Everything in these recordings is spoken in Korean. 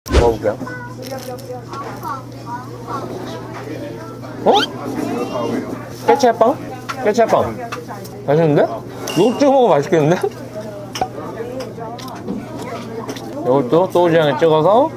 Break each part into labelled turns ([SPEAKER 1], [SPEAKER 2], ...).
[SPEAKER 1] 먹어볼게요. 어? 깨치아빵? 깨치아빵 맛있는데? 이거 찍어 먹으면 맛있겠는데? 이것도 소주장에 찍어서.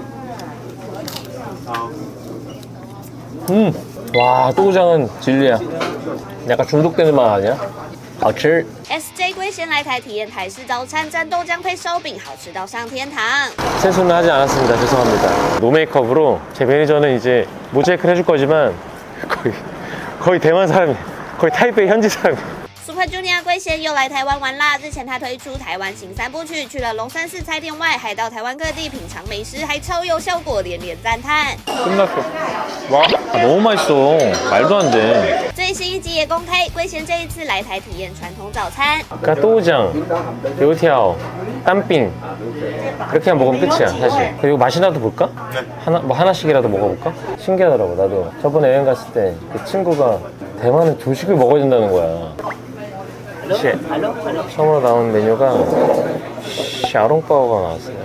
[SPEAKER 1] 와, 소주장은 진리야. 약간 중독되는 맛 아니야? 好吃。
[SPEAKER 2] SJ 龟先来台体验台式早餐，蘸豆浆配烧饼，好吃到上天堂。
[SPEAKER 1] 세수는 하지 않았습니다. 죄송합니다. 노메이크업으로 제 매니저는 이제 모자이크를 해줄 거지만 거의 대만 사람이, 거의 타이베이 현지 사람이.
[SPEAKER 2] Super Junior 龟贤又来台湾玩啦！日前他推出台湾行3部曲，去了龙山寺菜店外，还到台湾各地品尝美食，还超有效果，连连赞叹。
[SPEAKER 1] 끝났어. 와, 너무 맛있어. 말도 안 돼.
[SPEAKER 2] 最新一集也公开，龟贤这一次来台体验传统早餐。
[SPEAKER 1] 그러니까 또우장, 요티아오, 땀빙 그렇게만 먹으면 끝이야 사실. 그리고 맛이라도 볼까? 하나씩이라도 먹어볼까? 신기하더라고. 나도 저번에 여행 갔을 때 그 친구가 대만은 조식을 먹어야 된다는 거야. 처음으로 나온 메뉴가 샤롱바오가 나왔어요.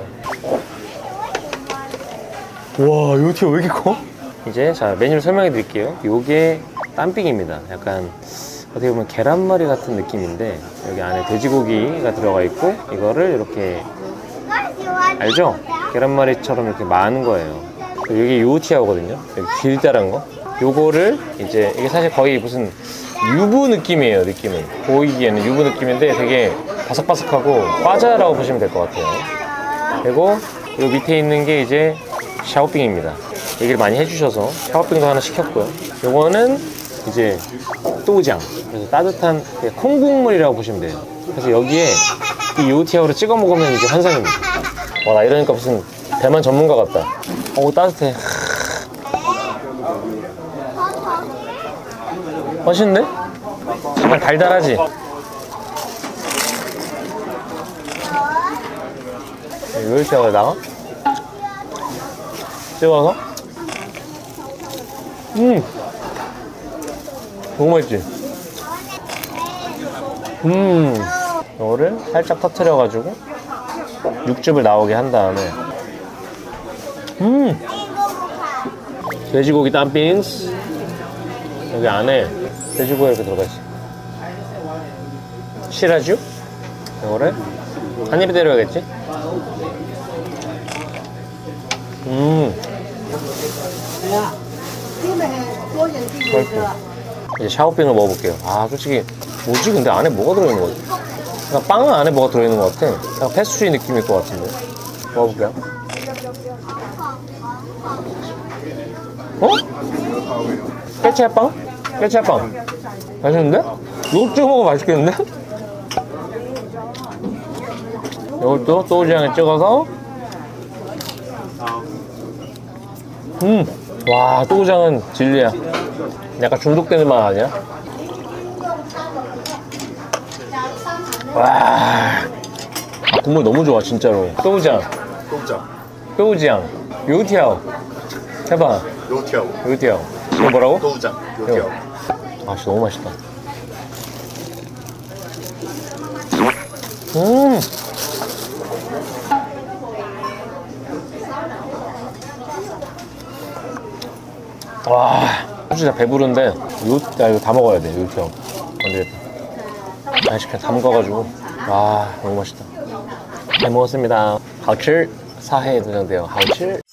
[SPEAKER 1] 와, 요티아오 왜 이렇게 커? 이제 자 메뉴를 설명해 드릴게요. 요게 땀빙입니다. 약간 어떻게 보면 계란말이 같은 느낌인데 여기 안에 돼지고기가 들어가 있고 이거를 이렇게 알죠? 계란말이처럼 이렇게 마는 거예요. 이게 요티아오거든요. 여기 길다란 거. 요거를 이제 이게 사실 거의 무슨 유부 느낌이에요. 느낌은 보이기에는 유부 느낌인데 되게 바삭바삭하고 과자라고 보시면 될 것 같아요. 그리고 요 밑에 있는 게 이제 샤오빙입니다. 얘기를 많이 해주셔서 샤오빙도 하나 시켰고요. 요거는 이제 또우장, 그래서 따뜻한 콩국물이라고 보시면 돼요. 그래서 여기에 이 요티아오를 찍어 먹으면 이제 환상입니다. 와, 나 이러니까 무슨 대만 전문가 같다. 어우, 따뜻해. 맛있는데? 정말 달달하지? 요티아오에다가 찍어서 너무 맛있지? 이거를 살짝 터트려가지고 육즙을 나오게 한 다음에 돼지고기 땀빙 여기 안에 돼지고기가 이렇게 들어가 있어. 시라주 이거를 한 입에 때려야겠지? 이제 샤오빙을 먹어볼게요. 아, 솔직히 뭐지? 근데 안에 뭐가 들어있는 거지? 그냥 빵은 안에 뭐가 들어있는 것 같아. 그냥 패스트리 느낌일 것 같은데. 먹어볼게요. 어? 깨치아빵? 깨치아빵 맛있는데? 이거 찍어 먹으면 맛있겠는데? 이것도 소주장에 찍어서. 와, 소주장은 진리야. 약간 중독되는 맛 아니야? 와, 국물 너무 좋아 진짜로. 또우장, 또우장, 요티아오 해봐. 요티아오. 이거 뭐라고?
[SPEAKER 3] 또우장, 요티아오.
[SPEAKER 1] 아, 진짜 너무 맛있다. 와, 진짜 배부른데 이거 다 먹어야 돼. 요티아오 안 되겠다. 아이씨, 그냥 다 먹어가지고. 와, 너무 맛있다. 잘 먹었습니다. 好吃 사회에 도전돼요. 好吃